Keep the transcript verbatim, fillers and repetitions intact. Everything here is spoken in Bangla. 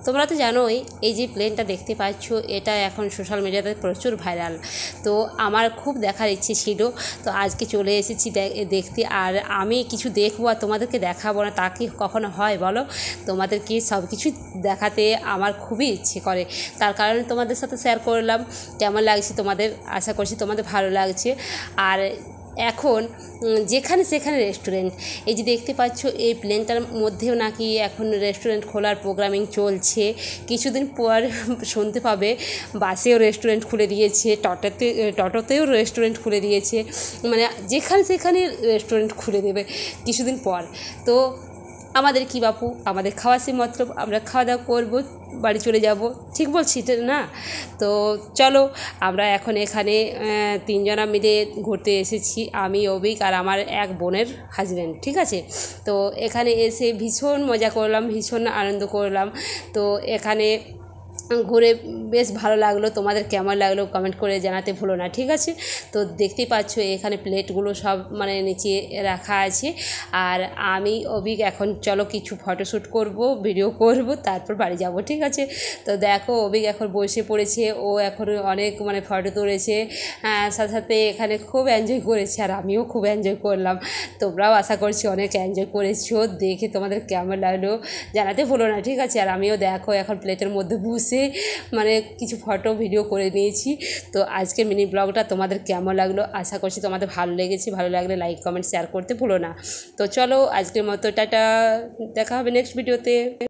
তোমরা তো জানোই এই যে প্লেনটা দেখতে পাচ্ছ এটা এখন সোশ্যাল মিডিয়াতে প্রচুর ভাইরাল। তো আমার খুব দেখার ইচ্ছে ছিল, তো আজকে চলে এসেছি দেখতে। আর আমি কিছু দেখবো আর তোমাদেরকে দেখাবো না, তা কি কখনো হয় বলো? তোমাদেরকে সব কিছু দেখাতে আমার খুবই ইচ্ছে করে, তার কারণে তোমাদের সাথে শেয়ার করলাম। কেমন লাগছে তোমাদের, আশা করছি তোমাদের ভালো লাগছে। আর এখন যেখানে সেখানে রেস্টুরেন্ট, এই যে দেখতে পাচ্ছ এই প্লেনটার মধ্যেও নাকি এখন রেস্টুরেন্ট খোলার প্রোগ্রামিং চলছে। কিছুদিন পর শুনতে পাবে বাসেও রেস্টুরেন্ট খুলে দিয়েছে, টোটোতে টোটোতেও রেস্টুরেন্ট খুলে দিয়েছে, মানে যেখানে সেখানে রেস্টুরেন্ট খুলে দেবে কিছুদিন পর। তো আমাদের কি বাপু, আমাদের খাওয়া সে মতলব, আমরা খাওয়া দাওয়া করবো, বাড়ি চলে যাব, ঠিক বলছি না? তো চলো, আমরা এখন এখানে তিনজনা মিলে ঘুরতে এসেছি, আমি, অভিক আর আমার এক বোনের হাজব্যান্ড, ঠিক আছে? তো এখানে এসে ভীষণ মজা করলাম, ভীষণ আনন্দ করলাম। তো এখানে ঘুরে বেশ ভালো লাগলো। তোমাদের কেমন লাগলো কমেন্ট করে জানাতে ভুলো না, ঠিক আছে? তো দেখতেই পাচ্ছ এখানে প্লেটগুলো সব মানে নিচে রাখা আছে। আর আমি অভিক এখন চলো কিছু ফটোশ্যুট করব, ভিডিও করব, তারপর বাড়ি যাব, ঠিক আছে? তো দেখো অভিক এখন বসে পড়েছে, ও এখন অনেক মানে ফটো তুলেছে, সাথে সাথে এখানে খুব এনজয় করেছে, আর আমিও খুব এনজয় করলাম। তোমরাও আশা করছি অনেক এনজয় করেছো, দেখে তোমাদের কেমন লাগলো জানাতে ভুলো না, ঠিক আছে? আর আমিও দেখো এখন প্লেটের মধ্যে বসে মানে কিছু ফটো ভিডিও করে নিয়েছি। তো আজকের মিনি ব্লগটা তোমাদের কেমন লাগলো, আশা করছি তোমাদের ভালো লেগেছে। ভালো লাগলে লাইক কমেন্ট শেয়ার করতে ভুলো না। তো চলো আজকের মতো টাটা, দেখা হবে নেক্সট ভিডিওতে।